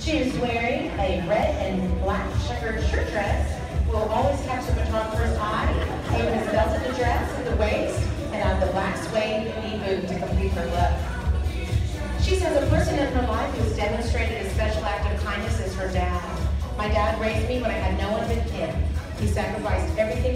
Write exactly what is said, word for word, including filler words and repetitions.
She is wearing a red and black checkered shirt dress, will always catch the photographer's eye, even as belted the dress at the waist, and have the black suede knee boot to complete her look. She says a person in her life who has demonstrated a special act of kindness is her dad. My dad raised me when I had no one but him. He sacrificed everything